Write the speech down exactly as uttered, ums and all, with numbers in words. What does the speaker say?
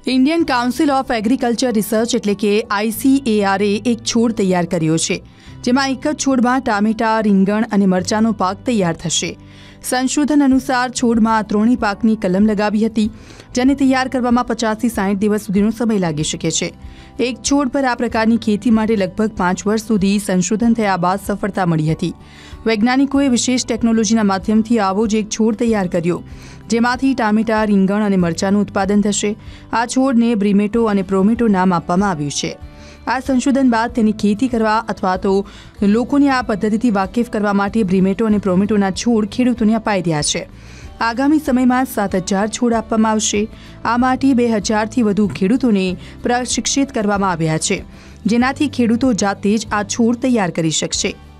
Indian council of agriculture research એટલે કે આઈસીએઆરએ એક છોડ તૈયાર કર્યો છે, જેમાં એક જ છોડમાં ટામેટા, રીંગણ અને મરચાંનો પાક તૈયાર થશે. સંશોધન અનુસાર છોડમાં આ ત્રણેય પાકની કલમ લગાવી હતી, જેને તૈયાર કરવામાં પચાસથી સાઠ દિવસ સુધીનો સમય લાગી શકે છે. એક છોડ પર આ પ્રકારની ખેતી માટે લગભગ પાંચ વર્ષ સુધી સંશોધન થયા બાદ સફળતા મળી હતી. વૈજ્ઞાનિકોએ વિશેષ ટેકનોલોજીના માધ્યમથી આવો જ એક છોડ તૈયાર કર્યો, જેમાંથી ટામેટા, રીંગણ અને મરચાંનું ઉત્પાદન થશે. આ છોડને બ્રિમેટો અને પ્રોમેટો નામ આપવામાં આવ્યું છે. આ સંશોધન બાદ તેની ખેતી કરવા અથવા તો લોકોને આ પદ્ધતિથી વાકેફ કરવા માટે બ્રિમેટો અને પ્રોમેટોના છોડ ખેડૂતોને અપાઈ રહ્યા છે. આગામી સમયમાં સાત હજાર છોડ આપવામાં આવશે. આ માટે બે હજારથી વધુ ખેડૂતોને પ્રશિક્ષિત કરવામાં આવ્યા છે, જેનાથી ખેડૂતો જાતે જ આ છોડ તૈયાર કરી શકશે.